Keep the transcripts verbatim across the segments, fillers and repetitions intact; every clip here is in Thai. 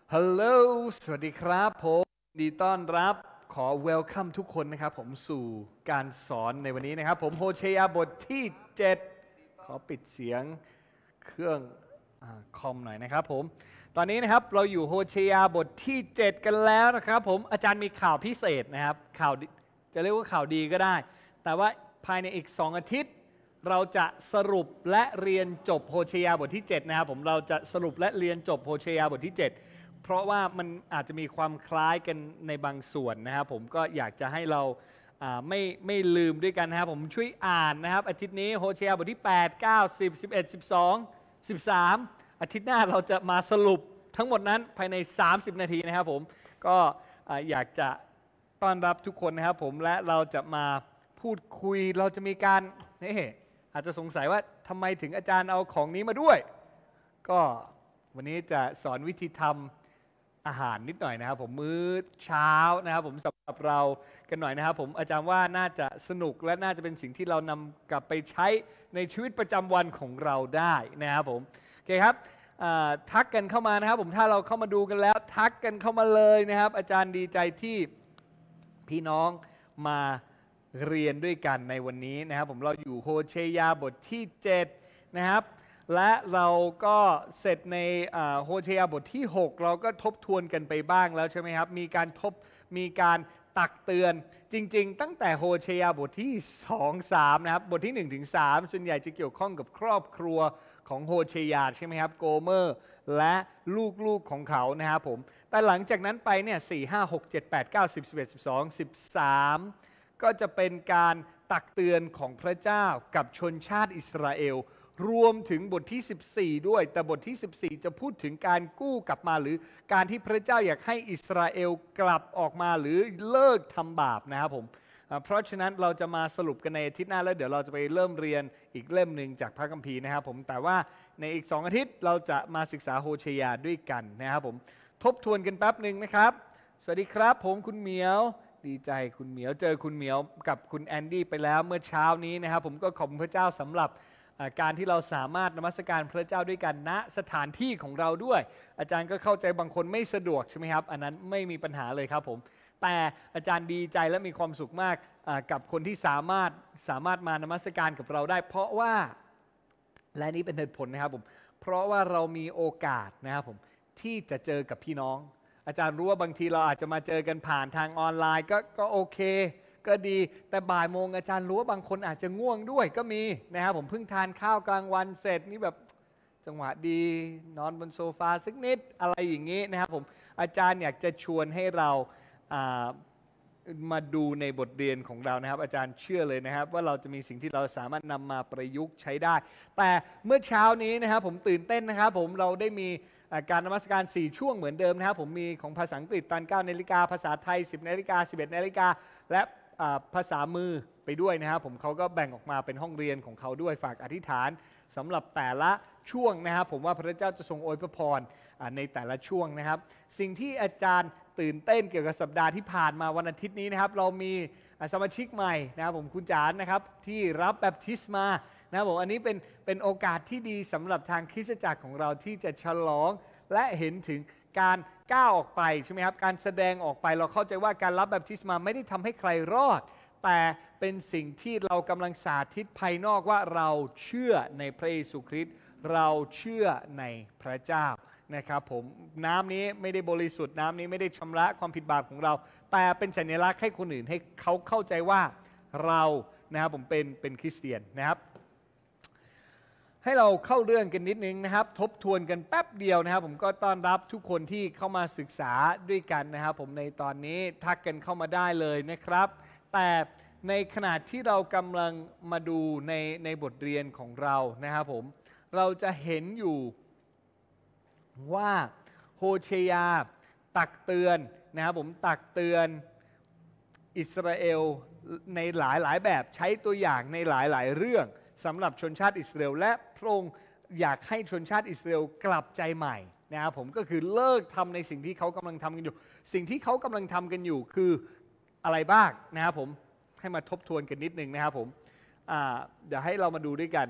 ฮัลโหลสวัสดีครับผมยินดีต้อนรับขอ welcome ทุกคนนะครับผมสู่การสอนในวันนี้นะครับผมโฮเชยาบทที่เจ็ดขอปิดเสียงเครื่องอาคอมหน่อยนะครับผมตอนนี้นะครับเราอยู่โฮเชยาบทที่เจ็ดกันแล้วนะครับผมอาจารย์มีข่าวพิเศษนะครับข่าวจะเรียกว่าข่าวดีก็ได้แต่ว่าภายในอีกสองอาทิตย์เราจะสรุปและเรียนจบโฮเชยาบทที่เจ็ดนะครับผมเราจะสรุปและเรียนจบโฮเชยาบทที่เจ็ดเพราะว่ามันอาจจะมีความคล้ายกันในบางส่วนนะครับผมก็อยากจะให้เราไม่ไม่ลืมด้วยกันนะครับผมช่วยอ่านนะครับอาทิตย์นี้โฮเชยาบทที่แปด เก้า สิบ สิบเอ็ด สิบสอง สิบสามอาทิตย์หน้าเราจะมาสรุปทั้งหมดนั้นภายในสามสิบนาทีนะครับผมก็อยากจะต้อนรับทุกคนนะครับผมและเราจะมาพูดคุยเราจะมีการนี่อาจจะสงสัยว่าทำไมถึงอาจารย์เอาของนี้มาด้วยก็วันนี้จะสอนวิธีทำอาหารนิดหน่อยนะครับผมมื้อเช้านะครับผมสำหรับเรากันหน่อยนะครับผมอาจารย์ว่าน่าจะสนุกและน่าจะเป็นสิ่งที่เรานำกลับไปใช้ในชีวิตประจำวันของเราได้นะครับผมโอเคครับทักกันเข้ามานะครับผมถ้าเราเข้ามาดูกันแล้วทักกันเข้ามาเลยนะครับอาจารย์ดีใจที่พี่น้องมาเรียนด้วยกันในวันนี้นะครับผมเราอยู่โฮเชยาบทที่เจ็ดนะครับและเราก็เสร็จในโฮเชยาบทที่หกเราก็ทบทวนกันไปบ้างแล้วใช่ไหมครับมีการทบมีการตักเตือนจริงๆตั้งแต่โฮเชยาบทที่สอง สามนะครับบทที่หนึ่งถึงสามส่วนใหญ่จะเกี่ยวข้องกับครอบครัวของโฮเชยาใช่ไหมครับโกเมอร์และลูกๆของเขานะครับผมแต่หลังจากนั้นไปเนี่ยสี่ ห้า หก เจ็ด แปด เก้า สิบ สิบเอ็ด สิบสอง สิบสามก็จะเป็นการตักเตือนของพระเจ้ากับชนชาติอิสราเอลรวมถึงบทที่สิบสี่ด้วยแต่บทที่สิบสี่จะพูดถึงการกู้กลับมาหรือการที่พระเจ้าอยากให้อิสราเอลกลับออกมาหรือเลิกทำบาปนะครับผมเพราะฉะนั้นเราจะมาสรุปกันในอาทิตย์หน้าแล้วเดี๋ยวเราจะไปเริ่มเรียนอีกเล่มหนึ่งจากพระคัมภีร์นะครับผมแต่ว่าในอีกสองอาทิตย์เราจะมาศึกษาโฮเชยาด้วยกันนะครับผมทบทวนกันแป๊บหนึ่งนะครับสวัสดีครับผมคุณเหมียวดีใจคุณเหมียวเจอคุณเหมียวกับคุณแอนดี้ไปแล้วเมื่อเช้านี้นะครับผมก็ขอบคุณพระเจ้าสำหรับการที่เราสามารถนมัสการพระเจ้าด้วยกันณสถานที่ของเราด้วยอาจารย์ก็เข้าใจบางคนไม่สะดวกใช่ไหมครับอันนั้นไม่มีปัญหาเลยครับผมแต่อาจารย์ดีใจและมีความสุขมากกับคนที่สามารถสามารถมานมัสการกับเราได้เพราะว่าและนี้เป็นเหตุผลนะครับผมเพราะว่าเรามีโอกาสนะครับผมที่จะเจอกับพี่น้องอาจารย์รู้ว่าบางทีเราอาจจะมาเจอกันผ่านทางออนไลน์ก็ก็โอเคก็ดีแต่บ่ายโมงอาจารย์รู้ว่าบางคนอาจจะง่วงด้วยก็มีนะครับผมเพิ่งทานข้าวกลางวันเสร็จนี่แบบจังหวะดีนอนบนโซฟาสักนิดอะไรอย่างนี้นะครับผมอาจารย์อยากจะชวนให้เรามาดูในบทเรียนของเรานะครับอาจารย์เชื่อเลยนะครับว่าเราจะมีสิ่งที่เราสามารถนำมาประยุกต์ใช้ได้แต่เมื่อเช้านี้นะครับผมตื่นเต้นนะครับผมเราได้มีการนมัสการสี่ช่วงเหมือนเดิมนะครับผมมีของภาษาอังกฤษตอนเก้านาฬิกาภาษาไทยสิบนาฬิกาสิบเอ็ดนาฬิกาและภาษามือไปด้วยนะครับผมเขาก็แบ่งออกมาเป็นห้องเรียนของเขาด้วยฝากอธิษฐานสำหรับแต่ละช่วงนะครับผมว่าพระเจ้าจะทรงอวยพรในแต่ละช่วงนะครับสิ่งที่อาจารย์ตื่นเต้นเกี่ยวกับสัปดาห์ที่ผ่านมาวันอาทิตย์นี้นะครับเรามีสมาชิกใหม่นะครับผมคุณจานนะครับที่รับแบปทิสมานะครับผมอันนี้เป็นเป็นโอกาสที่ดีสำหรับทางคริสตจักรของเราที่จะฉลองและเห็นถึงการก้าวออกไปใช่ไหมครับการแสดงออกไปเราเข้าใจว่าการรับแบปทิสมาไม่ได้ทำให้ใครรอดแต่เป็นสิ่งที่เรากำลังสาธิตภายนอกว่าเราเชื่อในพระเยซูคริสต์เราเชื่อในพระเจ้านะครับผมน้ำนี้ไม่ได้บริสุทธิ์น้ำนี้ไม่ได้ชำระความผิดบาปของเราแต่เป็นสัญลักษณ์ให้คนอื่นให้เขาเข้าใจว่าเรานะครับผมเป็นเป็นคริสเตียนนะครับให้เราเข้าเรื่องกันนิดนึงนะครับทบทวนกันแป๊บเดียวนะครับผมก็ต้อนรับทุกคนที่เข้ามาศึกษาด้วยกันนะครับผมในตอนนี้ทักกันเข้ามาได้เลยนะครับแต่ในขณะที่เรากำลังมาดูในในบทเรียนของเรานะครับผมเราจะเห็นอยู่ว่าโฮเชยาตักเตือนนะครับผมตักเตือนอิสราเอลในหลายหลายแบบใช้ตัวอย่างในหลายหลายเรื่องสำหรับชนชาติอิสราเอลและพระองค์อยากให้ชนชาติอิสราเอลกลับใจใหม่นะครับผมก็คือเลิกทำในสิ่งที่เขากำลังทำกันอยู่สิ่งที่เขากำลังทำกันอยู่คืออะไรบ้างนะครับผมให้มาทบทวนกันนิดนึงนะครับผมเดี๋ยวให้เรามาดูด้วยกัน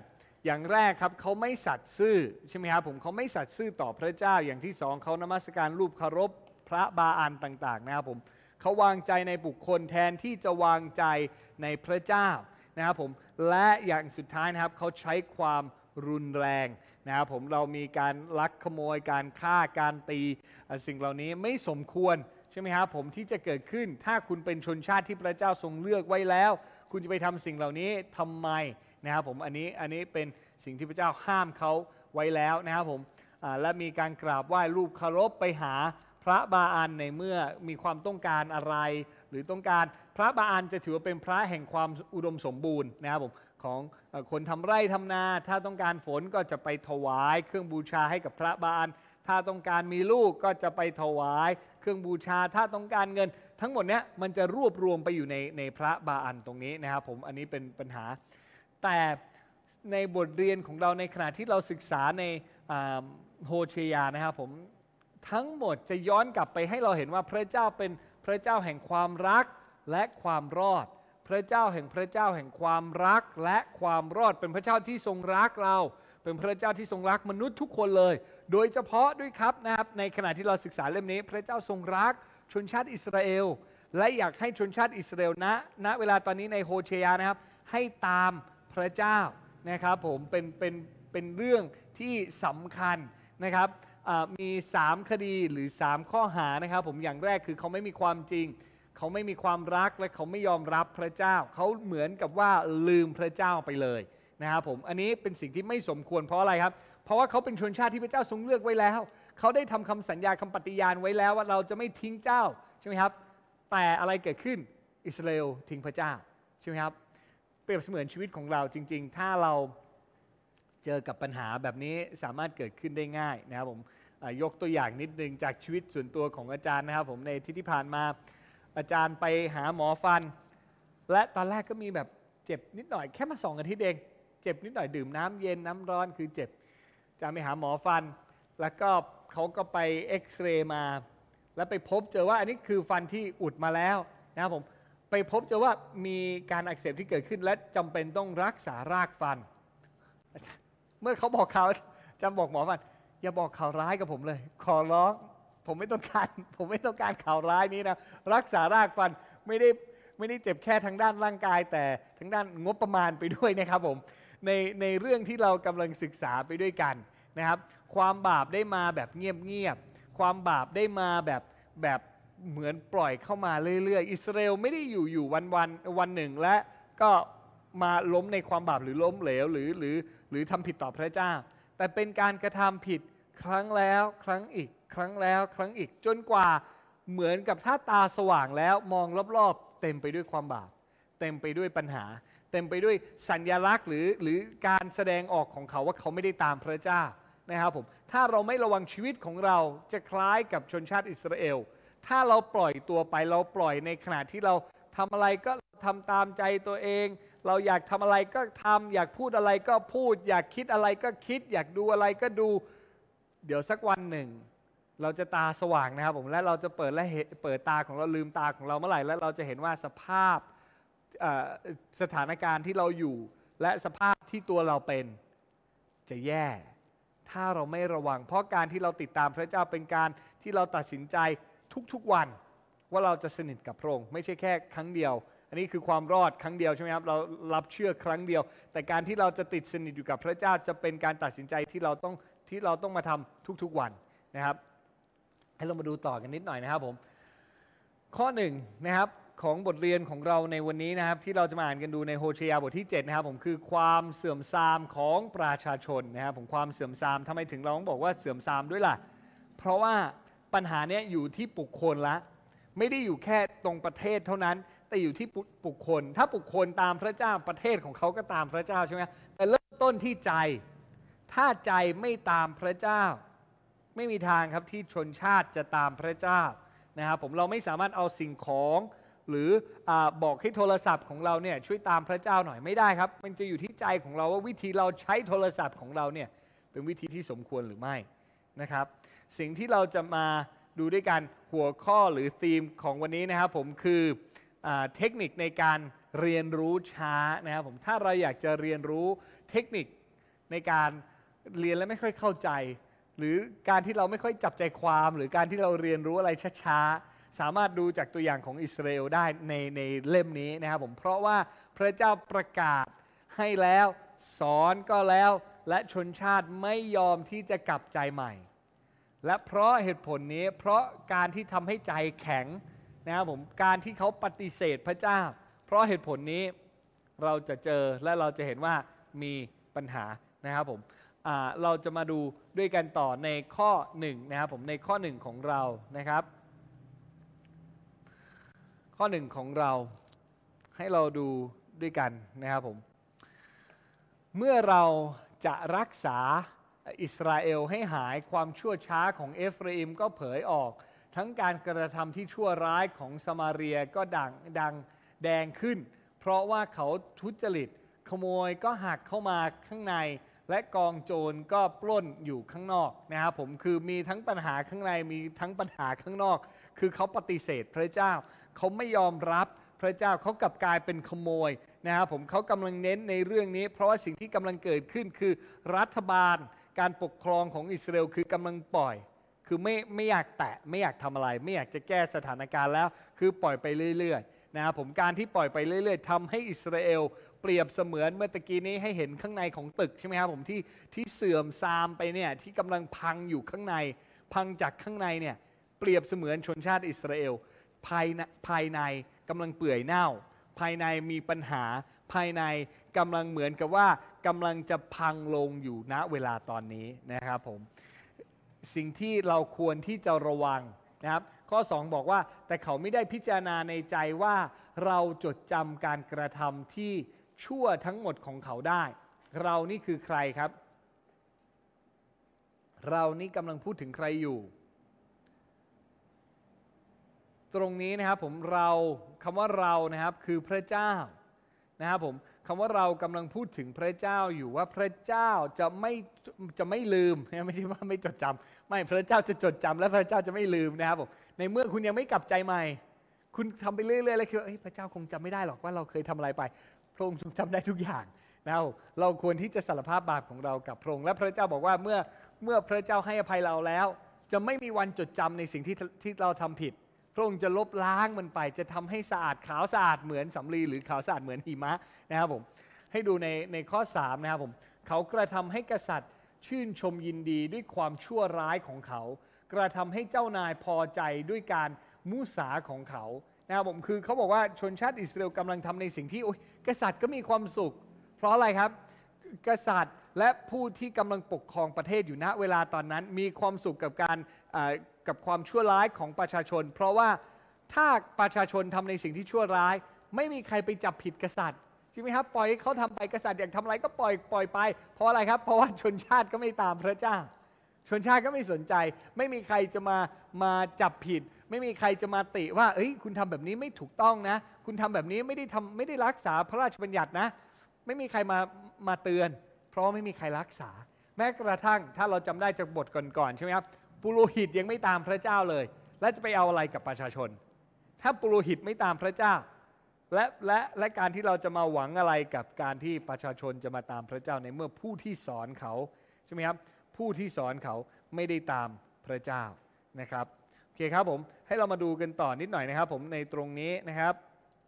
อย่างแรกครับเขาไม่สัตย์ซื่อใช่ไหมครับผมเขาไม่สัตย์ซื่อต่อพระเจ้าอย่างที่สองเขานมัสการรูปเคารพพระบาอันต่างๆนะครับผมเขาวางใจในบุคคลแทนที่จะวางใจในพระเจ้านะครับผมและอย่างสุดท้ายนะครับเขาใช้ความรุนแรงนะครับผมเรามีการลักขโมยการฆ่าการตีสิ่งเหล่านี้ไม่สมควรใช่ไหมครับผมที่จะเกิดขึ้นถ้าคุณเป็นชนชาติที่พระเจ้าทรงเลือกไว้แล้วคุณจะไปทำสิ่งเหล่านี้ทำไมนะครับผมอันนี้อันนี้เป็นสิ่งที่พระเจ้าห้ามเขาไว้แล้วนะครับผมและมีการกราบไหว้รูปเคารพไปหาพระบาอันในเมื่อมีความต้องการอะไรหรือต้องการพระบาอันจะถือว่าเป็นพระแห่งความอุดมสมบูรณ์นะครับผมของคนทำไร่ทำนาถ้าต้องการฝนก็จะไปถวายเครื่องบูชาให้กับพระบาอันถ้าต้องการมีลูกก็จะไปถวายเครื่องบูชาถ้าต้องการเงินทั้งหมดเนี้ยมันจะรวบรวมไปอยู่ในในพระบาอันตรงนี้นะครับผมอันนี้เป็นปัญหาแต่ในบทเรียนของเราในขณะที่เราศึกษาในโฮเชยานะครับผมทั้งหมดจะย้อนกลับไปให้เราเห็นว่าพระเจ้าเป็นพระเจ้าแห่งความรักและความรอดพระเจ้าแห่งพระเจ้าแห่งความรักและความรอดเป็นพระเจ้าที่ทรงรักเราเป็นพระเจ้าที่ทรงรักมนุษย์ทุกคนเลยโดยเฉพาะด้วยครับนะครับในขณะที่เราศึกษาเล่มนี้พระเจ้าทรงรักชนชาติอิสราเอลและอยากให้ชนชาติอิสราเอลณณเวลาตอนนี้ในโฮเชยานะครับให้ตามพระเจ้านะครับผมเป็นเป็นเป็นเรื่องที่สำคัญนะครับมีสามคดีหรือสามข้อหานะครับผมอย่างแรกคือเขาไม่มีความจริงเขาไม่มีความรักและเขาไม่ยอมรับพระเจ้าเขาเหมือนกับว่าลืมพระเจ้าไปเลยนะครับผมอันนี้เป็นสิ่งที่ไม่สมควรเพราะอะไรครับเพราะว่าเขาเป็นชนชาติที่พระเจ้าทรงเลือกไว้แล้วเขาได้ทำคำสัญญาคำปฏิญาณไว้แล้วว่าเราจะไม่ทิ้งเจ้าใช่ไหมครับแต่อะไรเกิดขึ้นอิสราเอลทิ้งพระเจ้าใช่ไหมครับเปรียบเสมือนชีวิตของเราจริงๆถ้าเราเจอกับปัญหาแบบนี้สามารถเกิดขึ้นได้ง่ายนะครับผมยกตัวอย่างนิดนึงจากชีวิตส่วนตัวของอาจารย์นะครับผมในที่ที่ผ่านมาอาจารย์ไปหาหมอฟันและตอนแรกก็มีแบบเจ็บนิดหน่อยแค่มาสองอาทิตย์เองเจ็บนิดหน่อยดื่มน้ำเย็นน้ำร้อนคือเจ็บอาจารย์ไปหาหมอฟันแล้วก็เขาก็ไปเอ็กซเรย์มาแล้วไปพบเจอว่าอันนี้คือฟันที่อุดมาแล้วนะครับผมไปพบเจอว่ามีการอักเสบที่เกิดขึ้นและจำเป็นต้องรักษารากฟันเมื่อเขาบอกข่าวอาจารย์บอกหมอฟันอย่าบอกข่าวร้ายกับผมเลยขอร้องผมไม่ต้องการผมไม่ต้องการข่าวร้ายนี้นะรักษารากฟันไม่ได้ไม่ได้เจ็บแค่ทางด้านร่างกายแต่ทางด้านงบประมาณไปด้วยนะครับผมในในเรื่องที่เรากำลังศึกษาไปด้วยกันนะครับความบาปได้มาแบบเงียบๆความบาปได้มาแบบแบบเหมือนปล่อยเข้ามาเรื่อยๆอิสราเอลไม่ได้อยู่อยู่วันวันวันหนึ่งและก็มาล้มในความบาปหรือล้มเหลวหรือหรือหรือทำผิดต่อพระเจ้าแต่เป็นการกระทำผิดครั้งแล้วครั้งอีกครั้งแล้วครั้งอีกจนกว่าเหมือนกับถ้าตาสว่างแล้วมองรอบๆเต็มไปด้วยความบาปเต็มไปด้วยปัญหาเต็มไปด้วยสัญลักษณ์หรือหรือการแสดงออกของเขาว่าเขาไม่ได้ตามพระเจ้านะครับผมถ้าเราไม่ระวังชีวิตของเราจะคล้ายกับชนชาติอิสราเอลถ้าเราปล่อยตัวไปเราปล่อยในขณะที่เราทำอะไรก็ทำตามใจตัวเองเราอยากทำอะไรก็ทำอยากพูดอะไรก็พูดอยากคิดอะไรก็คิดอยากดูอะไรก็ดูเดี๋ยวสักวันหนึ่งเราจะตาสว่างนะครับผมและเราจะเปิดและเปิดตาของเราลืมตาของเราเมื่อไหร่แล้วเราจะเห็นว่าสภาพสถานการณ์ที่เราอยู่และสภาพที่ตัวเราเป็นจะแย่ถ้าเราไม่ระวังเพราะการที่เราติดตามพระเจ้าเป็นการที่เราตัดสินใจทุกๆวันว่าเราจะสนิทกับพระองค์ไม่ใช่แค่ครั้งเดียวอันนี้คือความรอดครั้งเดียวใช่ไหมครับเรารับเชื่อครั้งเดียวแต่การที่เราจะติดสนิทอยู่กับพระเจ้าจะเป็นการตัดสินใจที่เราต้องที่เราต้องมาทำทุกๆวันนะครับให้เรามาดูต่อกันนิดหน่อยนะครับผมข้อหนึ่งนะครับของบทเรียนของเราในวันนี้นะครับที่เราจะมาอ่านกันดูในโฮเชยาบทที่เจ็ดนะครับผมคือความเสื่อมทรามของประชาชนนะครับผมความเสื่อมทรามทำไมถึงเราต้องบอกว่าเสื่อมทรามด้วยล่ะเพราะว่าปัญหาเนี้ยอยู่ที่บุคคลละไม่ได้อยู่แค่ตรงประเทศเท่านั้นแต่อยู่ที่บุคคลถ้าบุคคลตามพระเจ้าประเทศของเขาก็ตามพระเจ้าใช่ไหมแต่เริ่มต้นที่ใจถ้าใจไม่ตามพระเจ้าไม่มีทางครับที่ชนชาติจะตามพระเจ้านะครับผมเราไม่สามารถเอาสิ่งของหรืออาบอกให้โทรศัพท์ของเราเนี่ยช่วยตามพระเจ้าหน่อยไม่ได้ครับมันจะอยู่ที่ใจของเราว่าวิธีเราใช้โทรศัพท์ของเราเนี่ยเป็นวิธีที่สมควรหรือไม่นะครับสิ่งที่เราจะมาดูด้วยกันหัวข้อหรือธีมของวันนี้นะครับผมคือเทคนิคในการเรียนรู้ช้านะครับผมถ้าเราอยากจะเรียนรู้เทคนิคในการเรียนและไม่ค่อยเข้าใจหรือการที่เราไม่ค่อยจับใจความหรือการที่เราเรียนรู้อะไรช้าๆสามารถดูจากตัวอย่างของอิสราเอลได้ในในเล่มนี้นะครับผมเพราะว่าพระเจ้าประกาศให้แล้วสอนก็แล้วและชนชาติไม่ยอมที่จะกลับใจใหม่และเพราะเหตุผลนี้เพราะการที่ทำให้ใจแข็งนะครับผมการที่เขาปฏิเสธพระเจ้าเพราะเหตุผลนี้เราจะเจอและเราจะเห็นว่ามีปัญหานะครับผมเราจะมาดูด้วยกันต่อในข้อหนึ่งนะครับผมในข้อหนึ่งของเรานะครับข้อหนึ่งของเราให้เราดูด้วยกันนะครับผมเมื่อเราจะรักษาอิสราเอลให้หายความชั่วช้าของเอฟราอิมก็เผยออกทั้งการกระทำที่ชั่วร้ายของสมาเรียก็ดังดังแดงขึ้นเพราะว่าเขาทุจริตขโมยก็หักเข้ามาข้างในและกองโจรก็ปล้นอยู่ข้างนอกนะครับผมคือมีทั้งปัญหาข้างในมีทั้งปัญหาข้างนอกคือเขาปฏิเสธพระเจ้าเขาไม่ยอมรับพระเจ้าเขากลับกลายเป็นขโมยนะครับผมเขากำลังเน้นในเรื่องนี้เพราะว่าสิ่งที่กำลังเกิดขึ้นคือรัฐบาลการปกครองของอิสราเอลคือกำลังปล่อยคือไม่ไม่อยากแตะไม่อยากทำอะไรไม่อยากจะแก้สถานการณ์แล้วคือปล่อยไปเรื่อยๆนะครับผมการที่ปล่อยไปเรื่อยๆทำให้อิสราเอลเปรียบเสมือนเมื่อตะกี้นี้ให้เห็นข้างในของตึกใช่ไหมครับผมที่ที่เสื่อมทรามไปเนี่ยที่กำลังพังอยู่ข้างในพังจากข้างในเนี่ยเปรียบเสมือนชนชาติอิสราเอลภายในภายในกำลังเปื่อยเน่าภายในมีปัญหาภายในกำลังเหมือนกับว่ากำลังจะพังลงอยู่ณเวลาตอนนี้นะครับผมสิ่งที่เราควรที่จะระวังนะครับข้อสองบอกว่าแต่เขาไม่ได้พิจารณาในใจว่าเราจดจำการกระทำที่ชั่วทั้งหมดของเขาได้เรานี่คือใครครับเรานี่กำลังพูดถึงใครอยู่ตรงนี้นะครับผมเราคำว่าเรานะครับคือพระเจ้านะครับผมคำว่าเรากำลังพูดถึงพระเจ้าอยู่ว่าพระเจ้าจะไม่จะไม่ลืมไม่ใช่ว่าไม่จดจำไม่พระเจ้าจะจดจำและพระเจ้าจะไม่ลืมนะครับผมในเมื่อคุณยังไม่กลับใจใหม่คุณทำไปเรื่อยๆแล้วคือพระเจ้าคงจำไม่ได้หรอกว่าเราเคยทำอะไรไปพระองค์ทรงจำได้ทุกอย่างนะครับเราควรที่จะสารภาพบาปของเรากับพระองค์และพระเจ้าบอกว่าเมื่อเมื่อพระเจ้าให้อภัยเราแล้วจะไม่มีวันจดจำในสิ่งที่ที่เราทำผิดพระองค์จะลบล้างมันไปจะทำให้สะอาดขาวสะอาดเหมือนสำลีหรือขาวสะอาดเหมือนหิมะนะครับผมให้ดูในในข้อสามนะครับผมเขากระทำให้กษัตริย์ชื่นชมยินดีด้วยความชั่วร้ายของเขากระทำให้เจ้านายพอใจด้วยการมุสาของเขานะครับผมคือเขาบอกว่าชนชาติอิสราเอลกำลังทำในสิ่งที่โอ๊ยกษัตริย์ก็มีความสุขเพราะอะไรครับกษัตริย์และผู้ที่กำลังปกครองประเทศอยู่ณเวลาตอนนั้นมีความสุขกับการกับความชั่วร้ายของประชาชนเพราะว่าถ้าประชาชนทำในสิ่งที่ชั่วร้ายไม่มีใครไปจับผิดกษัตริย์ใช่ไหมครับปล่อยให้เขาทำไปกษัตริย์อยากทำอะไรก็ปล่อยปล่อยไปเพราะอะไรครับเพราะว่าชนชาติก็ไม่ตามพระเจ้าชนชาติก็ไม่สนใจไม่มีใครจะมามาจับผิดไม่มีใครจะมาติว่าเอ้ยคุณทำแบบนี้ไม่ถูกต้องนะคุณทำแบบนี้ไม่ได้ทำไม่ได้รักษาพระราชบัญญัตินะไม่มีใครมามาเตือนเพราะไม่มีใครรักษาแม้กระทั่งถ้าเราจำได้จากบทก่อนๆใช่ไหมครับปุโรหิตยังไม่ตามพระเจ้าเลยและจะไปเอาอะไรกับประชาชนถ้าปุโรหิตไม่ตามพระเจ้าและและและการที่เราจะมาหวังอะไรกับการที่ประชาชนจะมาตามพระเจ้าในเมื่อผู้ที่สอนเขาใช่ไหมครับผู้ที่สอนเขาไม่ได้ตามพระเจ้านะครับโอเคครับผมให้เรามาดูกันต่อนิดหน่อยนะครับผมในตรงนี้นะครับ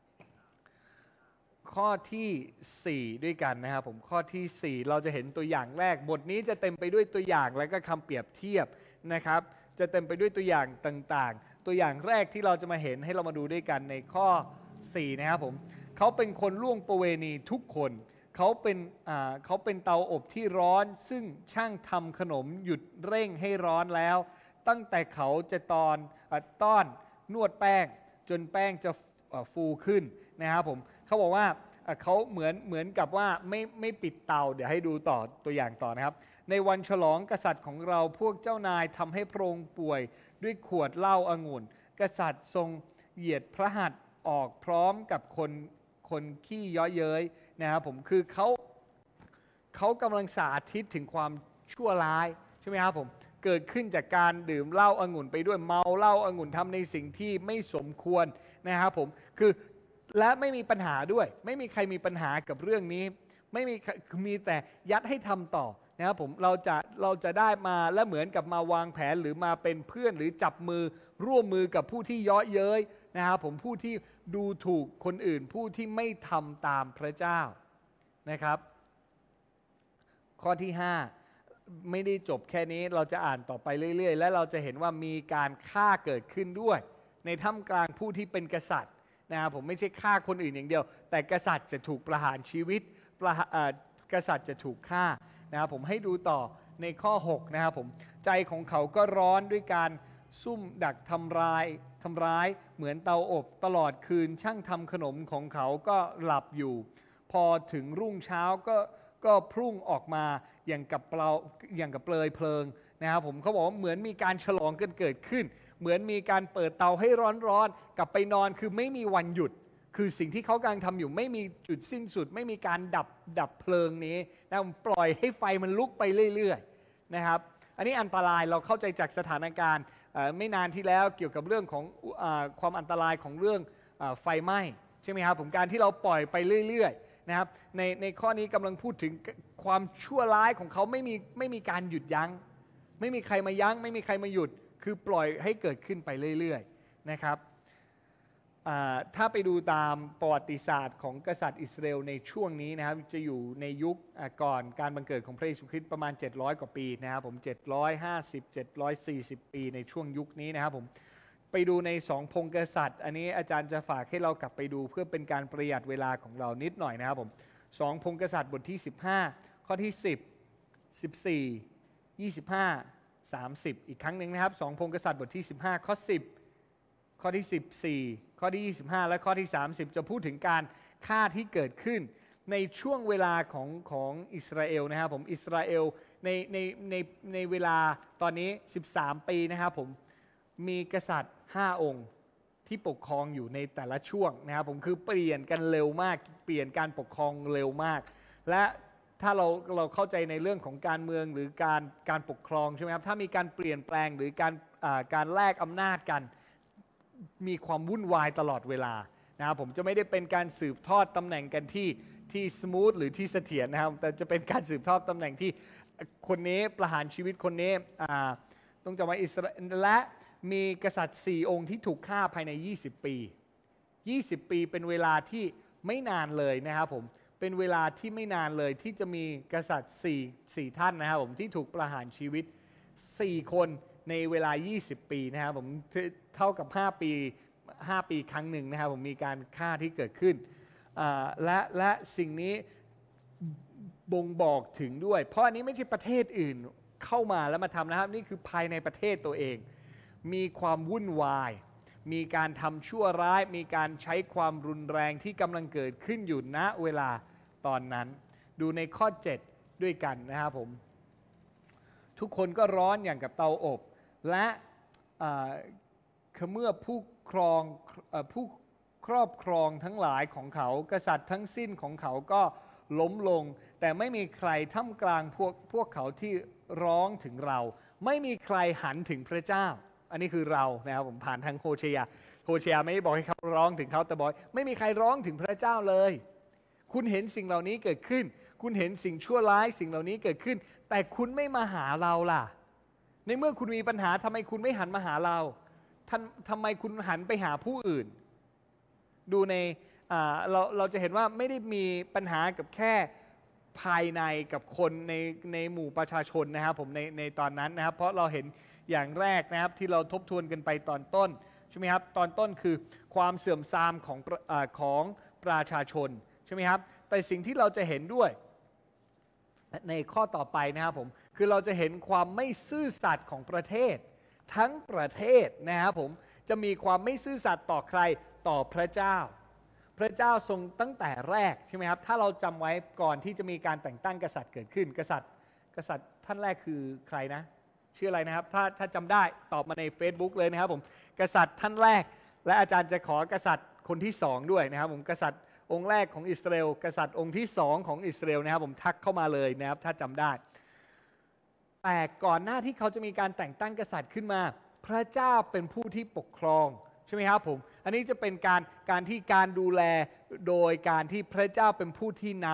ข้อที่สี่ด้วยกันนะครับผมข้อที่สี่เราจะเห็นตัวอย่างแรกบทนี้จะเต็มไปด้วยตัวอย่างและก็คำเปรียบเทียบนะครับจะเต็มไปด้วยตัวอย่างต่างๆตัวอย่างแรกที่เราจะมาเห็นให้เรามาดูด้วยกันในข้อสี่นะครับผมเขาเป็นคนล่วงประเวณีทุกคนเขาเป็นอ่าเขาเป็นเตาอบที่ร้อนซึ่งช่างทำขนมหยุดเร่งให้ร้อนแล้วตั้งแต่เขาจะตอนต้อนนวดแป้งจนแป้งจะฟูขึ้นนะครับผมเขาบอกว่าเขาเหมือนเหมือนกับว่าไม่ไม่ปิดเตาเดี๋ยวให้ดูต่อตัวอย่างต่อนะครับในวันฉลองกษัตริย์ของเราพวกเจ้านายทำให้พระองค์ป่วยด้วยขวดเหล้าองุ่นกษัตริย์ทรงเหยียดพระหัตถ์ออกพร้อมกับคนคนขี้เยาะเย้ยนะครับผมคือเขาเขากำลังสาธิตถึงความชั่วร้ายใช่ไหมครับผมเกิดขึ้นจากการดื่มเหล้าองุ่นไปด้วยเมาเหล้าองุ่นทำในสิ่งที่ไม่สมควรนะครับผมคือและไม่มีปัญหาด้วยไม่มีใครมีปัญหากับเรื่องนี้ไม่มีมีแต่ยัดให้ทำต่อนะครับผมเราจะเราจะได้มาและเหมือนกับมาวางแผนหรือมาเป็นเพื่อนหรือจับมือร่วมมือกับผู้ที่เยาะเย้ยนะครับผมผู้ที่ดูถูกคนอื่นผู้ที่ไม่ทำตามพระเจ้านะครับข้อที่ห้าไม่ได้จบแค่นี้เราจะอ่านต่อไปเรื่อยๆและเราจะเห็นว่ามีการฆ่าเกิดขึ้นด้วยในท่ามกลางผู้ที่เป็นกษัตริย์นะครับผมไม่ใช่ฆ่าคนอื่นอย่างเดียวแต่กษัตริย์จะถูกประหารชีวิตประกษัตริย์จะถูกฆ่านะครับผมให้ดูต่อในข้อหกนะครับผมใจของเขาก็ร้อนด้วยการซุ่มดักทำร้ายทำร้ายเหมือนเตาอบตลอดคืนช่างทำขนมของเขาก็หลับอยู่พอถึงรุ่งเช้าก็ก็พุ่งออกมาอย่างกับเปลาอย่างกับเปลยเพลิงนะครับผมเขาบอกว่าเหมือนมีการฉลองกันเกิดขึ้นเหมือนมีการเปิดเตาให้ร้อนๆกลับไปนอนคือไม่มีวันหยุดคือสิ่งที่เขากำลังทำอยู่ไม่มีจุดสิ้นสุดไม่มีการดับดับเพลิงนี้นะปล่อยให้ไฟมันลุกไปเรื่อยๆนะครับอันนี้อันตรายเราเข้าใจจากสถานการณ์ไม่นานที่แล้วเกี่ยวกับเรื่องของความอันตรายของเรื่องไฟไหม้ใช่ไหมครับผมการที่เราปล่อยไปเรื่อยๆนะครับในในข้อนี้กำลังพูดถึงความชั่วร้ายของเขาไม่มีไม่มีการหยุดยั้งไม่มีใครมายั้งไม่มีใครมาหยุดคือปล่อยให้เกิดขึ้นไปเรื่อยๆนะครับถ้าไปดูตามประวัติศาสตร์ของกษัตริย์อิสราเอลในช่วงนี้นะครับจะอยู่ในยุคก่อนการบังเกิดของพระเยซูคริสต์ประมาณเจ็ดร้อยกว่าปีนะครับผมเจ็ดร้อยห้าสิบ เจ็ดร้อยสี่สิบปีในช่วงยุคนี้นะครับผมไปดูในสองพงศ์กษัตริย์อันนี้อาจารย์จะฝากให้เรากลับไปดูเพื่อเป็นการประหยัดเวลาของเรานิดหน่อยนะครับผมสองพงศ์กษัตริย์บทที่สิบห้าข้อที่สิบ สิบสี่ ยี่สิบห้า สามสิบอีกครั้งหนึ่งนะครับสองพงศ์กษัตริย์บทที่สิบห้าข้อสิบข้อที่สิบสี่ข้อที่ยี่สิบห้าและข้อที่สามสิบจะพูดถึงการฆ่าที่เกิดขึ้นในช่วงเวลาของของอิสราเอลนะครับผมอิสราเอลในในในในเวลาตอนนี้สิบสามปีนะครับผมมีกษัตริย์ห้าองค์ที่ปกครองอยู่ในแต่ละช่วงนะครับผมคือเปลี่ยนกันเร็วมากเปลี่ยนการปกครองเร็วมากและถ้าเราเราเข้าใจในเรื่องของการเมืองหรือการการปกครองใช่ไหมครับถ้ามีการเปลี่ยนแปลงหรือการการแลกอำนาจกันมีความวุ่นวายตลอดเวลานะครับผมจะไม่ได้เป็นการสืบทอดตำแหน่งกันที่ที่สมูทหรือที่เสถียรนะครับแต่จะเป็นการสืบทอดตำแหน่งที่คนนี้ประหารชีวิตคนนี้ต้องจำไว้อิสราเอลและมีกษัตริย์สี่องค์ที่ถูกฆ่าภายในยี่สิบปียี่สิบปีเป็นเวลาที่ไม่นานเลยนะครับผมเป็นเวลาที่ไม่นานเลยที่จะมีกษัตริย์สี่ สี่ท่านนะครับผมที่ถูกประหารชีวิตสี่คนในเวลายี่สิบปีนะครับผมเท่ากับห้าปีห้าปีครั้งหนึ่งนะครับผมมีการฆ่าที่เกิดขึ้นและและสิ่งนี้บ่งบอกถึงด้วยเพราะอันนี้ไม่ใช่ประเทศอื่นเข้ามาแล้วมาทำนะครับนี่คือภายในประเทศตัวเองมีความวุ่นวายมีการทำชั่วร้ายมีการใช้ความรุนแรงที่กำลังเกิดขึ้นอยู่ณเวลาตอนนั้นดูในข้อเจ็ดด้วยกันนะครับผมทุกคนก็ร้อนอย่างกับเตาอบและเมื่อผู้ครองผู้ครอบครองทั้งหลายของเขากษัตริย์ทั้งสิ้นของเขาก็ล้มลงแต่ไม่มีใครท่ามกลางพวกพวกเขาที่ร้องถึงเราไม่มีใครหันถึงพระเจ้าอันนี้คือเรานะครับผมผ่านทางโฮเชยาโฮเชยาไม่ได้บอกให้เขาร้องถึงเขาแต่บอกไม่มีใครร้องถึงพระเจ้าเลยคุณเห็นสิ่งเหล่านี้เกิดขึ้นคุณเห็นสิ่งชั่วร้ายสิ่งเหล่านี้เกิดขึ้นแต่คุณไม่มาหาเราล่ะในเมื่อคุณมีปัญหาทำไมคุณไม่หันมาหาเราทำไมคุณหันไปหาผู้อื่นดูในเราเราจะเห็นว่าไม่ได้มีปัญหากับแค่ภายในกับคนในในหมู่ประชาชนนะครับผมในในตอนนั้นนะครับเพราะเราเห็นอย่างแรกนะครับที่เราทบทวนกันไปตอนต้นใช่ไหมครับตอนต้นคือความเสื่อมทรามของของประชาชนใช่ไหมครับแต่สิ่งที่เราจะเห็นด้วยในข้อต่อไปนะครับผมคือเราจะเห็นความไม่ซื่อสัตย์ของประเทศทั้งประเทศนะครับผมจะมีความไม่ซื่อสัตย์ต่อใครต่อพระเจ้าพระเจ้าทรงตั้งแต่แรกใช่ไหมครับถ้าเราจำไว้ก่อนที่จะมีการแต่งตั้งกษัตริย์เกิดขึ้นกษัตริย์กษัตริย์ท่านแรกคือใครนะชื่ออะไรนะครับถ้าถ้าจำได้ตอบมาใน Facebook เลยนะครับผมกษัตริย์ท่านแรกและอาจารย์จะขอกษัตริย์คนที่สองด้วยนะครับผมกษัตริย์องค์แรกของอิสราเอลกษัตริย์องค์ที่สองของอิสราเอลนะครับผมทักเข้ามาเลยนะครับถ้าจำได้แต่ก่อนหน้าที่เขาจะมีการแต่งตั้งกษัตริย์ขึ้นมาพระเจ้าเป็นผู้ที่ปกครองใช่ไหมครับผมอันนี้จะเป็นการการที่การดูแลโดยการที่พระเจ้าเป็นผู้ที่นำ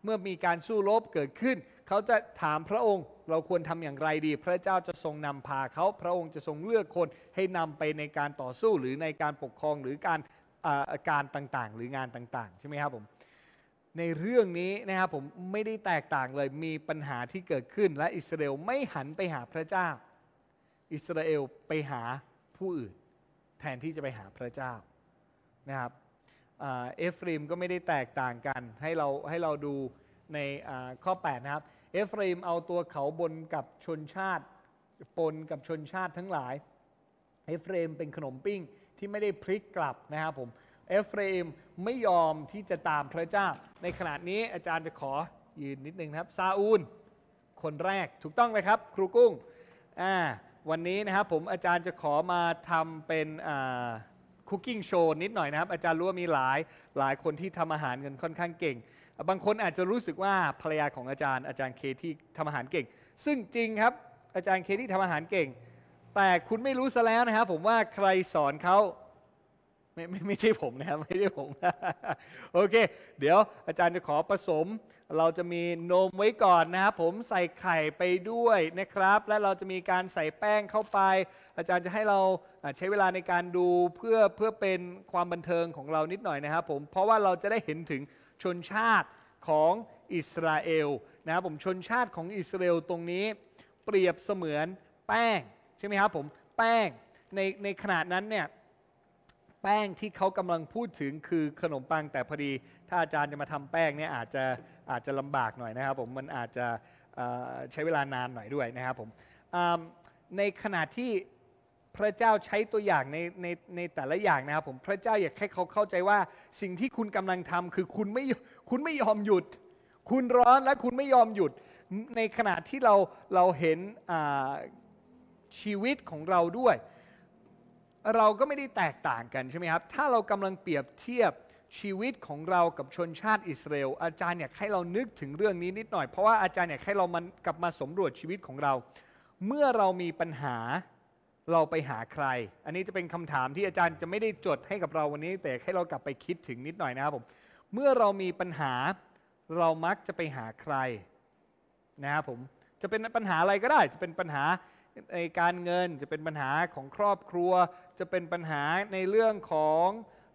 เมื่อมีการสู้รบเกิดขึ้นเขาจะถามพระองค์เราควรทำอย่างไรดีพระเจ้าจะทรงนำพาเขาพระองค์จะทรงเลือกคนให้นำไปในการต่อสู้หรือในการปกครองหรือการการต่างๆหรืองานต่างๆใช่ไหมครับผมในเรื่องนี้นะครับผมไม่ได้แตกต่างเลยมีปัญหาที่เกิดขึ้นและอิสราเอลไม่หันไปหาพระเจ้าอิสราเอลไปหาผู้อื่นแทนที่จะไปหาพระเจ้านะครับเอฟรีมก็ไม่ได้แตกต่างกันให้เราให้เราดูในข้อแปดนะครับเอฟรีมเอาตัวเขาบนกับชนชาติปนกับชนชาติทั้งหลายเอฟรีมเป็นขนมปิ้งที่ไม่ได้พลิกกลับนะครับผมเอฟเรมไม่ยอมที่จะตามพระเจ้าในขณะนี้อาจารย์จะขอยืนนิดนึงครับซาอูลคนแรกถูกต้องเลยครับครูกุ้งอ่าวันนี้นะครับผมอาจารย์จะขอมาทำเป็นอ่าคุกกิ้งโชว์นิดหน่อยนะครับอาจารย์รู้ว่ามีหลายหลายคนที่ทำอาหารกันค่อนข้างเก่งบางคนอาจจะรู้สึกว่าภรรยาของอาจารย์อาจารย์เคที่ทำอาหารเก่งซึ่งจริงครับอาจารย์เคที่ทำอาหารเก่งแต่คุณไม่รู้ซะแล้วนะครับผมว่าใครสอนเขาไม่ไม่ไม่ใช่ผมนะครับไม่ใช่ผมโอเคเดี๋ยวอาจารย์จะขอผสมเราจะมีนมไว้ก่อนนะครับผมใส่ไข่ไปด้วยนะครับและเราจะมีการใส่แป้งเข้าไปอาจารย์จะให้เราใช้เวลาในการดูเพื่อเพื่อเป็นความบันเทิงของเรานิดหน่อยนะครับผมเพราะว่าเราจะได้เห็นถึงชนชาติของอิสราเอลนะครับผมชนชาติของอิสราเอลตรงนี้เปรียบเสมือนแป้งใช่ไหมครับผมแป้งในในขนาดนั้นเนี่ยแป้งที่เขากำลังพูดถึงคือขนมปังแต่พอดีถ้าอาจารย์จะมาทำแป้งเนี่ยอาจจะอาจจะลำบากหน่อยนะครับผมมันอาจจะใช้เวลานานหน่อยด้วยนะครับผมในขณะที่พระเจ้าใช้ตัวอย่างในในในแต่ละอย่างนะครับผมพระเจ้าอยากให้เขาเข้าใจว่าสิ่งที่คุณกำลังทำคือคุณไม่คุณไม่ยอมหยุดคุณร้อนและคุณไม่ยอมหยุดในขณะที่เราเราเห็นชีวิตของเราด้วยเราก็ไม่ได้แตกต่างกันใช่ไหมครับถ้าเรากำลังเปรียบเทียบชีวิตของเรากับชนชาติอิสราเอลอาจารย์อยากให้เรานึกถึงเรื่องนี้นิดหน่อยเพราะว่าอาจารย์อยากให้เรามันกลับมาสำรวจชีวิตของเราเมื่อเรามีปัญหาเราไปหาใครอันนี้จะเป็นคำถามที่อาจารย์จะไม่ได้จดให้กับเราวันนี้แต่ให้เรากลับไปคิดถึงนิดหน่อยนะครับผมเมื่อเรามีปัญหาเรามักจะไปหาใครนะครับผมจะเป็นปัญหาอะไรก็ได้จะเป็นปัญหาในการเงินจะเป็นปัญหาของครอบครัวจะเป็นปัญหาในเรื่องของ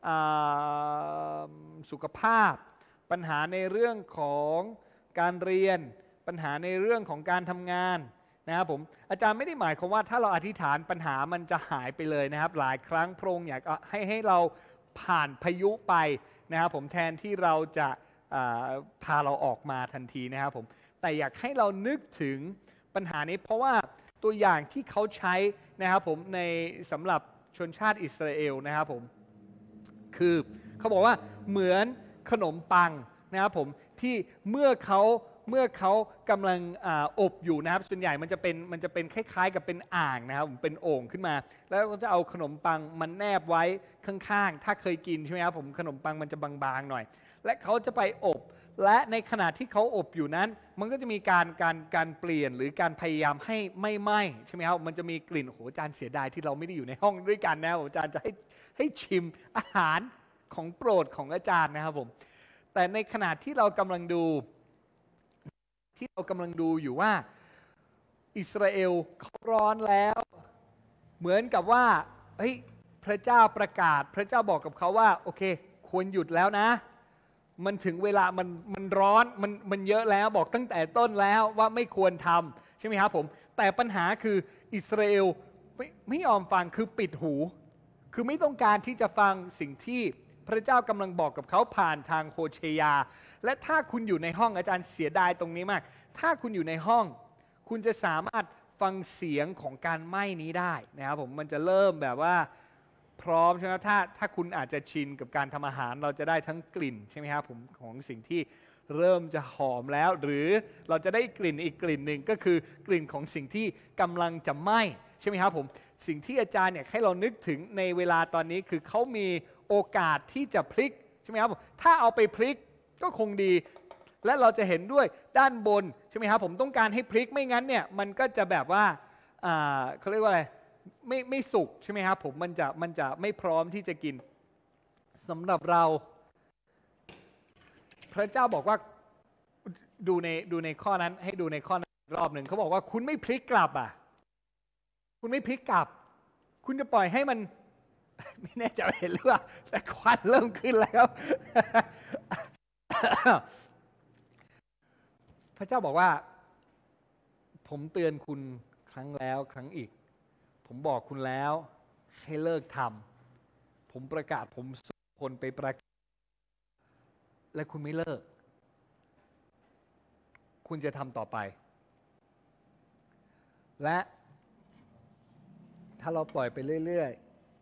สุขภาพปัญหาในเรื่องของการเรียนปัญหาในเรื่องของการทำงานนะครับผมอาจารย์ไม่ได้หมายความว่าถ้าเราอธิษฐานปัญหามันจะหายไปเลยนะครับหลายครั้งพระองค์อยากให้ให้เราผ่านพายุไปนะครับผมแทนที่เราจะพาเราออกมาทันทีนะครับผมแต่อยากให้เรานึกถึงปัญหานี้เพราะว่าตัวอย่างที่เขาใช้นะครับผมในสำหรับชนชาติอิสราเอลนะครับผมคือเขาบอกว่าเหมือนขนมปังนะครับผมที่เมื่อเขาเมื่อเขากำลังอบอยู่นะครับส่วนใหญ่มันจะเป็นมันจะเป็นคล้ายๆกับเป็นอ่างนะครับเป็นโอ่งขึ้นมาแล้วก็จะเอาขนมปังมันแนบไว้ข้างๆถ้าเคยกินใช่ไหมครับผมขนมปังมันจะบางๆหน่อยและเขาจะไปอบและในขณะที่เขาอบอยู่นั้นมันก็จะมีการการการเปลี่ยนหรือการพยายามให้ไม่ไหม้ใช่ไหมครับมันจะมีกลิ่นโอ้โหอาจารย์เสียดายที่เราไม่ได้อยู่ในห้องด้วยกันนะอาจารย์จะให้ให้ชิมอาหารของโปรดของอาจารย์นะครับผมแต่ในขณะที่เรากำลังดูที่เรากำลังดูอยู่ว่าอิสราเอลเขาร้อนแล้วเหมือนกับว่าเฮ้ยพระเจ้าประกาศพระเจ้าบอกกับเขาว่าโอเคควรหยุดแล้วนะมันถึงเวลามันมันร้อนมันมันเยอะแล้วบอกตั้งแต่ต้นแล้วว่าไม่ควรทำใช่ไหมครับผมแต่ปัญหาคืออิสราเอลไม่ไม่ยอมฟังคือปิดหูคือไม่ต้องการที่จะฟังสิ่งที่พระเจ้ากำลังบอกกับเขาผ่านทางโฮเชยาและถ้าคุณอยู่ในห้องอาจารย์เสียดายตรงนี้มากถ้าคุณอยู่ในห้องคุณจะสามารถฟังเสียงของการไหม้นี้ได้นะครับผมมันจะเริ่มแบบว่าพร้อมใช่ไหมถ้าถ้าคุณอาจจะชินกับการทำอาหารเราจะได้ทั้งกลิ่นใช่ไหมครับผมของสิ่งที่เริ่มจะหอมแล้วหรือเราจะได้กลิ่นอีกกลิ่นหนึ่งก็คือกลิ่นของสิ่งที่กำลังจะไหม้ใช่ไหมครับผมสิ่งที่อาจารย์เนี่ยให้เรานึกถึงในเวลาตอนนี้คือเขามีโอกาสที่จะพลิกใช่ไหมครับถ้าเอาไปพลิกก็คงดีและเราจะเห็นด้วยด้านบนใช่ไหมครับผมต้องการให้พลิกไม่งั้นเนี่ยมันก็จะแบบว่าเขาเรียกว่าอะไรไม่ไม่สุกใช่ไหมครับผมมันจะมันจะไม่พร้อมที่จะกินสำหรับเราพระเจ้าบอกว่าดูในดูในข้อนั้นให้ดูในข้อนั้นรอบหนึ่งเขาบอกว่าคุณไม่พลิกกลับอ่ะคุณไม่พลิกกลับคุณจะปล่อยให้มันไม่แน่ใจเห็นหรือเปล่าแต่ควันเริ่มขึ้นแล้ว พระเจ้าบอกว่าผมเตือนคุณครั้งแล้วครั้งอีกผมบอกคุณแล้วให้เลิกทำผมประกาศผมส่งคนไปประกาศและคุณไม่เลิกคุณจะทำต่อไปและถ้าเราปล่อยไปเรื่อย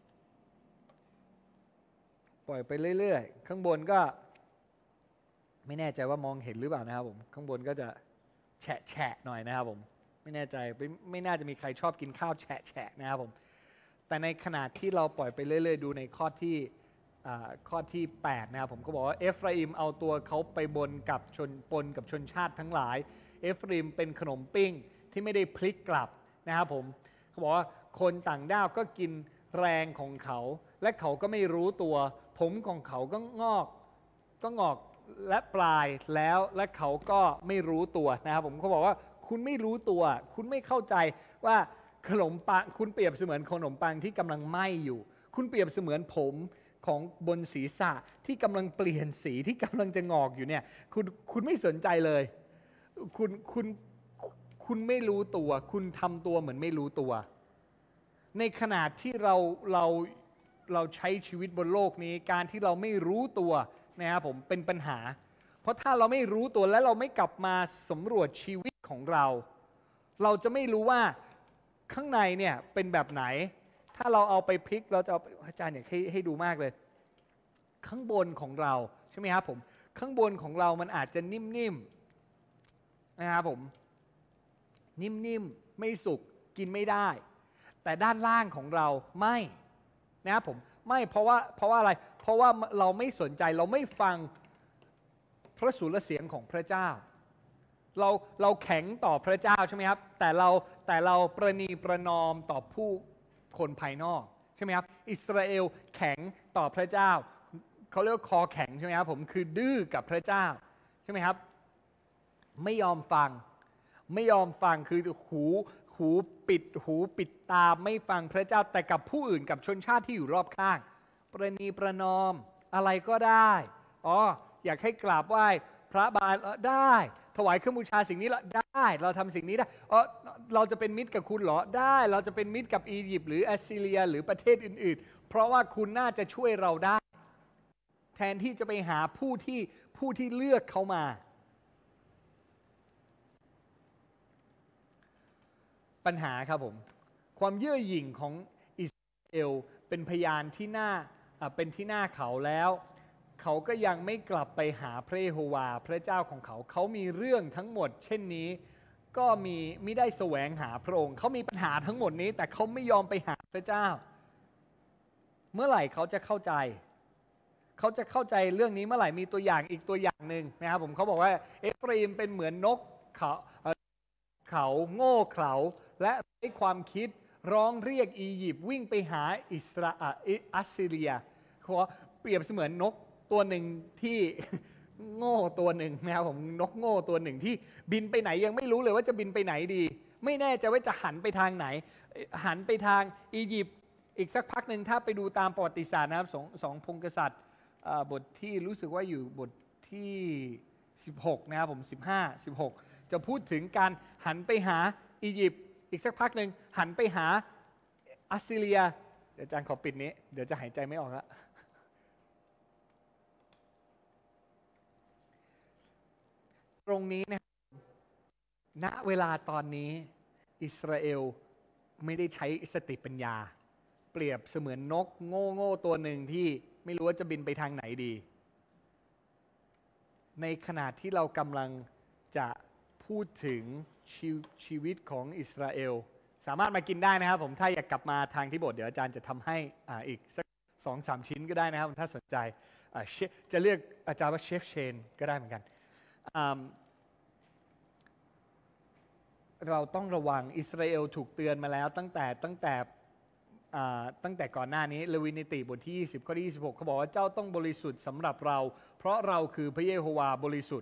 ๆปล่อยไปเรื่อยๆข้างบนก็ไม่แน่ใจว่ามองเห็นหรือเปล่านะครับผมข้างบนก็จะแฉะแฉะหน่อยนะครับผมไม่แน่ใจไม่ไม่น่าจะมีใครชอบกินข้าวแฉะแฉะนะครับผมแต่ในขณะที่เราปล่อยไปเรื่อยๆดูในข้อที่ข้อที่แปดนะครับผมก็บอกว่าเอฟราอิมเอาตัวเขาไปบนกับชนปนกับชนชาติทั้งหลายเอฟราอิมเป็นขนมปิ้งที่ไม่ได้พลิกกลับนะครับผมเขาบอกว่าคนต่างด้าวก็กินแรงของเขาและเขาก็ไม่รู้ตัวผมของเขาก็งอกก็งอกและปลายแล้วและเขาก็ไม่รู้ตัวนะครับผมเขาบอกว่าคุณไม่รู้ตัวคุณไม่เข้าใจว่าขนมปังคุณเปรียบเสมือนขนมปังที่กำลังไหม้อยู่คุณเปรียบเสมือนผมของบนศีรษะที่กำลังเปลี่ยนสีที่กำลังจะงอกอยู่เนี่ยคุณคุณไม่สนใจเลยคุณคุณคุณไม่รู้ตัวคุณทำตัวเหมือนไม่รู้ตัวในขณะที่เราเราเราใช้ชีวิตบนโลกนี้การที่เราไม่รู้ตัวนะครับผมเป็นปัญหาเพราะถ้าเราไม่รู้ตัวและเราไม่กลับมาสำรวจชีวิตของเราเราจะไม่รู้ว่าข้างในเนี่ยเป็นแบบไหนถ้าเราเอาไปพลิกเราจะเอาอาจารย์อยากให้ให้ดูมากเลยข้างบนของเราใช่ไหมครับผมข้างบนของเรามันอาจจะนิ่มๆนะครับผมนิ่มๆไม่สุกกินไม่ได้แต่ด้านล่างของเราไม่นะครับผมไม่เพราะว่าเพราะว่าอะไรเพราะว่าเราไม่สนใจเราไม่ฟังพระสุรเสียงของพระเจ้าเราเราแข็งต่อพระเจ้าใช่ไหมครับแต่เราแต่เราประนีประนอมต่อผู้คนภายนอกใช่ไหมครับอิสราเอลแข็งต่อพระเจ้าเขาเรียกว่าคอแข็งใช่ไหมครับผมคือดื้อกับพระเจ้าใช่ไหมครับไม่ยอมฟังไม่ยอมฟังคือหูหูปิดหูปิดตาไม่ฟังพระเจ้าแต่กับผู้อื่นกับชนชาติที่อยู่รอบข้างประนีประนอมอะไรก็ได้อ๋ออยากให้กราบไหว้พระบาลได้ถวายเครื่องบูชาสิ่งนี้ละได้เราทำสิ่งนี้ได้อ๋อเราจะเป็นมิตรกับคุณเหรอได้เราจะเป็นมิตรกับอียิปต์หรือแอสซีเรียหรือประเทศอื่นๆเพราะว่าคุณน่าจะช่วยเราได้แทนที่จะไปหาผู้ที่ผู้ที่เลือกเขามาปัญหาครับผมความเย่อหยิ่งของอิสราเอลเป็นพยานที่หน้าเป็นที่หน้าเขาแล้วเขาก็ยังไม่กลับไปหาพระเยโฮวาห์พระเจ้าของเขาเขามีเรื่องทั้งหมดเช่นนี้ก็มีไม่ได้แสวงหาพระองค์เขามีปัญหาทั้งหมดนี้แต่เขาไม่ยอมไปหาพระเจ้าเมื่อไหร่เขาจะเข้าใจเขาจะเข้าใจเรื่องนี้เมื่อไหร่มีตัวอย่างอีกตัวอย่างหนึ่งนะครับผมเขาบอกว่าเอฟราอิมเป็นเหมือนนกเขาเขาโง่เขลาและไร้ความคิดร้องเรียกอียิปต์วิ่งไปหาอิสราอัสซีเรียเขาเปรียบเสมือนนกตัวหนึ่งที่โง่ตัวหนึ่งนะครับผมนกโง่ตัวหนึ่งที่บินไปไหนยังไม่รู้เลยว่าจะบินไปไหนดีไม่แน่ใจว่าจะหันไปทางไหนหันไปทางอียิปต์อีกสักพักหนึ่งถ้าไปดูตามประวัติศาสตร์นะครับสองสองพงศ์กษัตริย์บทที่รู้สึกว่าอยู่บทที่สิบหกนะครับผมสิบห้า สิบหกจะพูดถึงการหันไปหาอียิปต์อีกสักพักหนึ่งหันไปหาอัสซีเรียเดี๋ยวอาจารย์ขอปิดนี้เดี๋ยวจะหายใจไม่ออกแล้วตรงนี้นะณเวลาตอนนี้อิสราเอลไม่ได้ใช้สติปัญญาเปรียบเสมือนนกโง่โง่ตัวหนึ่งที่ไม่รู้ว่าจะบินไปทางไหนดีในขณะที่เรากำลังจะพูดถึงชีชีวิตของอิสราเอลสามารถมากินได้นะครับผมถ้าอยากกลับมาทางที่โบสถ์เดี๋ยวอาจารย์จะทำให้อ่าอีกสักสองสามชิ้นก็ได้นะครับถ้าสนใจจะเรียกอาจารย์ว่าเชฟเชนก็ได้เหมือนกันเราต้องระวังอิสราเอลถูกเตือนมาแล้วตั้งแต่ตั้งแต่ตั้งแต่ก่อนหน้านี้เลวีนิติบทที่ยี่สิบข้อที่ยี่สิบหกเขาบอกว่าเจ้าต้องบริสุทธิ์สำหรับเราเพราะเราคือพระเยโฮวาห์บริสุทธิ์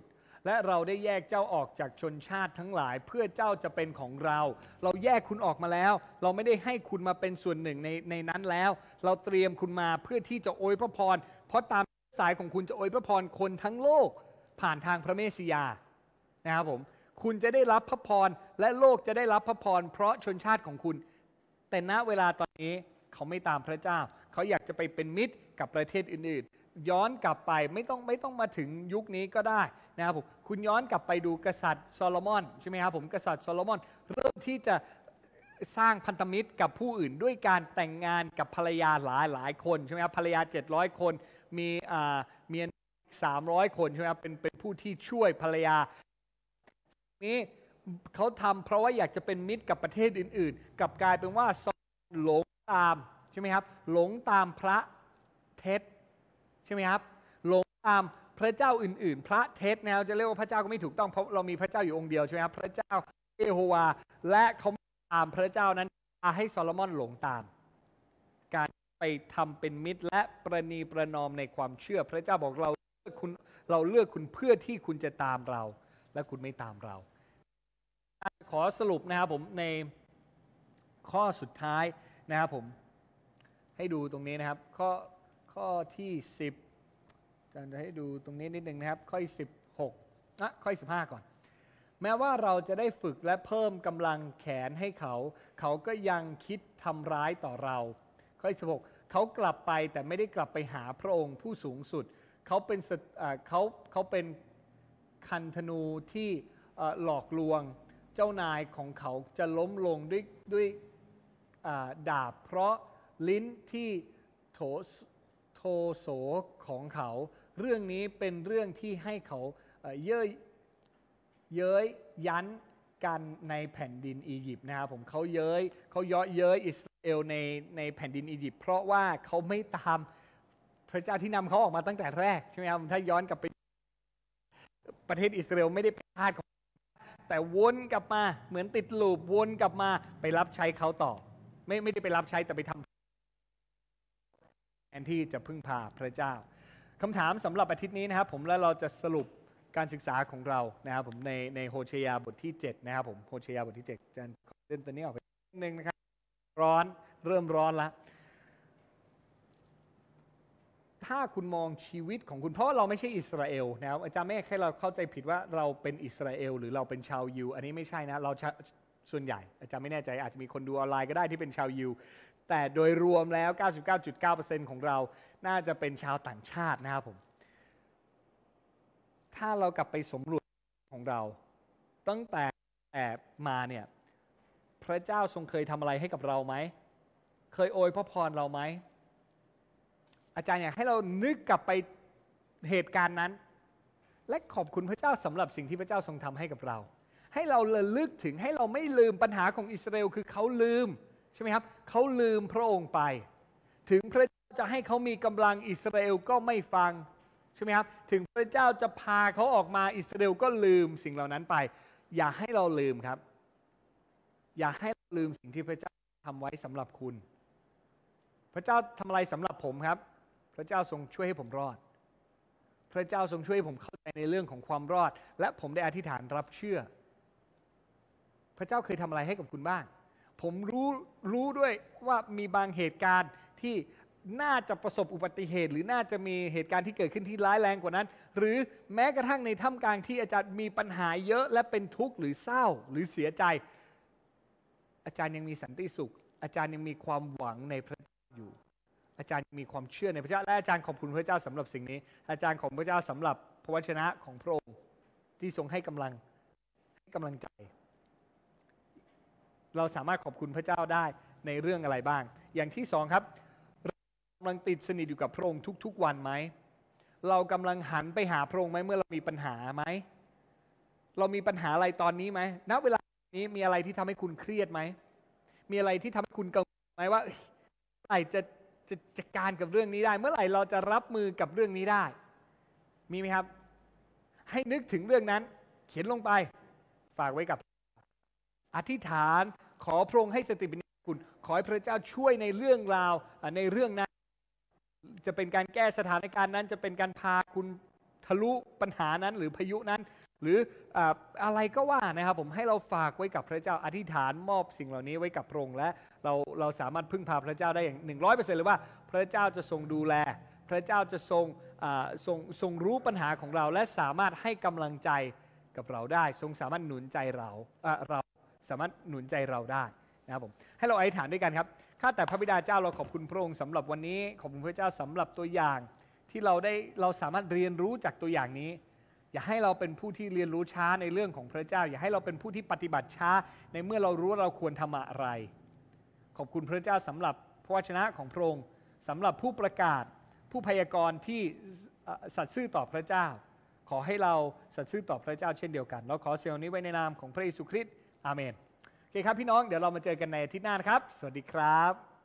และเราได้แยกเจ้าออกจากชนชาติทั้งหลายเพื่อเจ้าจะเป็นของเราเราแยกคุณออกมาแล้วเราไม่ได้ให้คุณมาเป็นส่วนหนึ่งในในนั้นแล้วเราเตรียมคุณมาเพื่อที่จะอวยพระพรเพราะตามสายของคุณจะอวยพระพรคนทั้งโลกผ่านทางพระเมสสิยานะครับผมคุณจะได้รับพระพรและโลกจะได้รับพระพรเพราะชนชาติของคุณแต่ณเวลาตอนนี้เขาไม่ตามพระเจ้าเขาอยากจะไปเป็นมิตรกับประเทศอื่นๆย้อนกลับไปไม่ต้องไม่ต้องมาถึงยุคนี้ก็ได้นะครับผมคุณย้อนกลับไปดูกษัตริย์โซโลมอนใช่ไหมครับผมกษัตริย์โซโลมอนเริ่มที่จะสร้างพันธมิตรกับผู้อื่นด้วยการแต่งงานกับภรรยาหลายหลายคนใช่ไหมครับภรรยาเจ็ดร้อยคนมีอ่าเมียสามร้อยคนใช่ไหมครับเป็นเป็นผู้ที่ช่วยภรรยานี้เขาทำเพราะว่าอยากจะเป็นมิตรกับประเทศอื่นๆกลับกลายเป็นว่าหลงตามใช่ไหมครับหลงตามพระเท็จใช่ไหมครับหลงตามพระเจ้าอื่นๆพระเท็จแนวจะเรียกว่าพระเจ้าก็ไม่ถูกต้องเพราะเรามีพระเจ้าอยู่องค์เดียวใช่ไหมครับพระเจ้าเยโฮวาและเขาตามพระเจ้านั้นพาให้โซโลมอนหลงตามการไปทำเป็นมิตรและประนีประนอมในความเชื่อพระเจ้าบอกเราคุณเราเลือกคุณเพื่อที่คุณจะตามเราและคุณไม่ตามเราขอสรุปนะครับผมในข้อสุดท้ายนะครับผมให้ดูตรงนี้นะครับข้อข้อที่สิบจะให้ดูตรงนี้นิดนึงนะครับข้อสิบหกนะข้อสิบห้าก่อนแม้ว่าเราจะได้ฝึกและเพิ่มกำลังแขนให้เขาเขาก็ยังคิดทำร้ายต่อเราข้อสิบหกเขากลับไปแต่ไม่ได้กลับไปหาพระองค์ผู้สูงสุดเขาเป็นเขาเขาเป็นคันธนูที่หลอกลวงเจ้านายของเขาจะล้มลงด้วยด้วยดาบเพราะลิ้นที่โถโทโสของเขาเรื่องนี้เป็นเรื่องที่ให้เขาเย้ยเย้ยยั้นกันในแผ่นดินอียิปต์นะครับผมเขาเย้ยเขาเยาะเย้ยอิสราเอลในในแผ่นดินอียิปต์เพราะว่าเขาไม่ตามพระเจ้าที่นำเขาออกมาตั้งแต่แรกใช่ไหมครับถ้าย้อนกลับไปประเทศอิสราเอลไม่ได้เป็นทาสของแต่วนกลับมาเหมือนติดลูปวนกลับมาไปรับใช้เขาต่อไม่ไม่ได้ไปรับใช้แต่ไปทำแทนที่จะพึ่งพาพระเจ้าคำถามสำหรับอาทิตย์นี้นะครับผมแล้วเราจะสรุปการศึกษาของเรานะครับผมในในโฮเชยาบทที่เจ็ดนะครับผมโฮเชยาบทที่เจ็ดจะเล่นตัวนี้ออกไปนิดนึงนะครับร้อนเริ่มร้อนแล้วถ้าคุณมองชีวิตของคุณเพราะเราไม่ใช่อิสราเอลนะครับอาจารย์ไม่ให้เราเข้าใจผิดว่าเราเป็นอิสราเอลหรือเราเป็นชาวยิวอันนี้ไม่ใช่นะเราส่วนใหญ่อาจารย์ไม่แน่ใจอาจจะมีคนดูออนไลน์ก็ได้ที่เป็นชาวยิวแต่โดยรวมแล้ว เก้าสิบเก้าจุดเก้าเปอร์เซ็นต์ ของเราน่าจะเป็นชาวต่างชาตินะครับผมถ้าเรากลับไปสำรวจของเราตั้งแต่แต่มาเนี่ยพระเจ้าทรงเคยทำอะไรให้กับเราไหมเคยอวยพระพรเราไหมอาจารย์อยากให้เรานึกกลับไปเหตุการณ์นั้นและขอบคุณพระเจ้าสำหรับสิ่งที่พระเจ้าทรงทำให้กับเราให้เราระลึกถึงให้เราไม่ลืมปัญหาของอิสราเอลคือเขาลืมใช่ไหมครับเขาลืมพระองค์ไปถึงพระเจ้าจะให้เขามีกำลังอิสราเอลก็ไม่ฟังใช่ไหมครับถึงพระเจ้าจะพาเขาออกมาอิสราเอลก็ลืมสิ่งเหล่านั้นไปอย่าให้เราลืมครับอย่าให้เราลืมสิ่งที่พระเจ้าทำไว้สำหรับคุณพระเจ้าทำอะไรสำหรับผมครับพระเจ้าทรงช่วยให้ผมรอดพระเจ้าทรงช่วยให้ผมเข้าใจในเรื่องของความรอดและผมได้อธิษฐานรับเชื่อพระเจ้าเคยทำอะไรให้กับคุณบ้างผมรู้รู้ด้วยว่ามีบางเหตุการณ์ที่น่าจะประสบอุบัติเหตุหรือน่าจะมีเหตุการณ์ที่เกิดขึ้นที่ร้ายแรงกว่านั้นหรือแม้กระทั่งในท่ามกลางที่อาจารย์มีปัญหาเยอะและเป็นทุกข์หรือเศร้าหรือเสียใจอาจารย์ยังมีสันติสุขอาจารย์ยังมีความหวังในพระเจ้าอยู่อาจารย์มีความเชื่อในพระเจ้าและอาจารย์ขอบคุณพระเจ้าสำหรับสิ่งนี้อาจารย์ของพระเจ้าสำหรับพระวจนะของพระองค์ที่ทรงให้กำลังให้กำลังใจเราสามารถขอบคุณพระเจ้าได้ในเรื่องอะไรบ้างอย่างที่สองครับเรากำลังติดสนิทอยู่กับพระองค์ทุกๆวันไหมเรากำลังหันไปหาพระองค์ไหมเมื่อเรามีปัญหาไหมเรามีปัญหาอะไรตอนนี้ไหมณเวลานี้มีอะไรที่ทำให้คุณเครียดไหมมีอะไรที่ทำให้คุณกังวลไหมว่าเมื่อไหร่จะจะจัดการกับเรื่องนี้ได้เมื่อไหร่เราจะรับมือกับเรื่องนี้ได้มีไหมครับให้นึกถึงเรื่องนั้นเขียนลงไปฝากไว้กับอธิษฐานขอพระองค์ให้สติปัญญาคุณขอให้พระเจ้าช่วยในเรื่องราวในเรื่องนั้นจะเป็นการแก้สถานการณ์นั้นจะเป็นการพาคุณททะลุปัญหานั้นหรือพายุนั้น หรืออะไรก็ว่านะครับผมให้เราฝากไว้กับพระเจ้าอธิษฐานมอบสิ่งเหล่านี้ไว้กับพระองค์และเราเราสามารถพึ่งพาพระเจ้าได้อย่างหนึ่งร้อยเปอร์เซ็นต์เลยว่าพระเจ้าจะทรงดูแลพระเจ้าจะทรงทรงทรงรู้ปัญหาของเราและสามารถให้กำลังใจกับเราได้ทรงสามารถหนุนใจเราเราสามารถหนุนใจเราได้นะครับผมให้เราอธิษฐานด้วยกันครับข้าแต่พระบิดาเจ้าเราขอบคุณพระองค์สำหรับวันนี้ขอบคุณพระเจ้าสำหรับตัวอย่างที่เราได้เราสามารถเรียนรู้จากตัวอย่างนี้อย่าให้เราเป็นผู้ที่เรียนรู้ช้าในเรื่องของพระเจ้าอย่าให้เราเป็นผู้ที่ปฏิบัติช้าในเมื่อเรารู้ว่าเราควรทำอะไรขอบคุณพระเจ้าสำหรับพระวจนะของพระองค์สำหรับผู้ประกาศผู้พยากรณ์ที่สัตย์ซื่อต่อพระเจ้าขอให้เราสัตย์ซื่อต่อพระเจ้าเช่นเดียวกันเราขอเสียงนี้ไว้ในนามของพระเยซูคริสต์อาเมนโอเคครับพี่น้องเดี๋ยวเรามาเจอกันในอาทิตย์หน้านะครับสวัสดีครับ